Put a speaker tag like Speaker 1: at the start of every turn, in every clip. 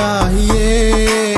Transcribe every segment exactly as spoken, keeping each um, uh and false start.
Speaker 1: चाहिए,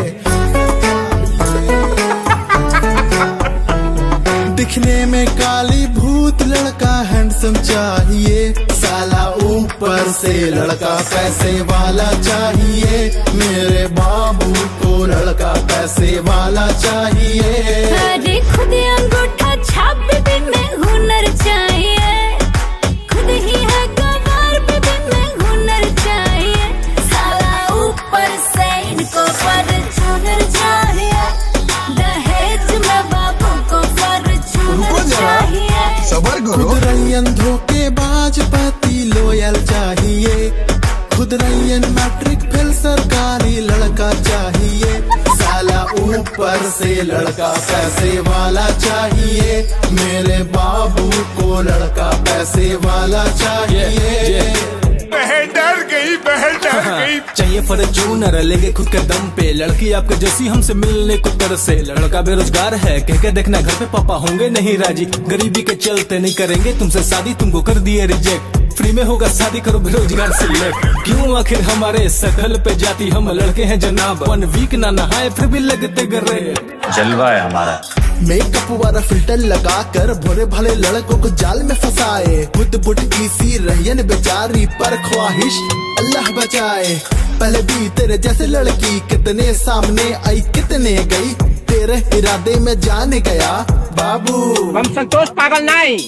Speaker 1: दिखने में काली भूत लड़का हैंडसम चाहिए, साला ऊपर से लड़का पैसे वाला चाहिए, मेरे बाबू को लड़का पैसे वाला चाहिए।
Speaker 2: अरे खुद अंगूठा छाप भी में हुनर चाहिए, खुद ही है गवार भी में हुनर चाहिए, साला ऊपर से इनको फॉर्च्यूनर चाहिए, दहेज में बाबू को फॉर्च्यूनर चाहिए।
Speaker 3: सबर करो।
Speaker 1: खुद रैयन धोखेबाज पति लोयल चाहिए, खुद रैयन मैट्रिक फेल सरकारी लड़का चाहिए, साला ऊपर से लड़का पैसे वाला चाहिए, मेरे बाबू को लड़का पैसे वाला चाहिए।
Speaker 3: बहन डर गई, बहन डर गई।
Speaker 4: चाहिए फॉर्च्यूनर लेंगे खुद के दम पे, लड़की आपके जैसी हमसे मिलने को तरसे, लड़का बेरोजगार है कह के देखना घर पे पापा होंगे नहीं राजी, गरीबी के चलते नहीं करेंगे तुमसे शादी, तुमको कर दिए रिजेक्ट, फ्री में होगा शादी करो बेरोजगार से लेफ्ट। क्यों आखिर हमारे शकल पे जाती, हम लड़के हैं जनाब, वन वीक ना नहाए फिर भी लगते गरे,
Speaker 5: जलवा है हमारा।
Speaker 1: मेकअप वाला फिल्टर लगा कर भोले भाले लड़कों को जाल में फंसाए, खुद बुटकी सी रैयन बेचारी पर ख्वाहिश अल्लाह बचाए। पहले भी तेरे जैसे लड़की कितने सामने आई कितने गई, तेरे इरादे में जाने गया बाबू।
Speaker 6: हम संतोष पागल नहीं।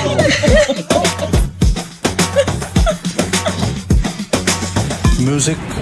Speaker 5: म्यूजिक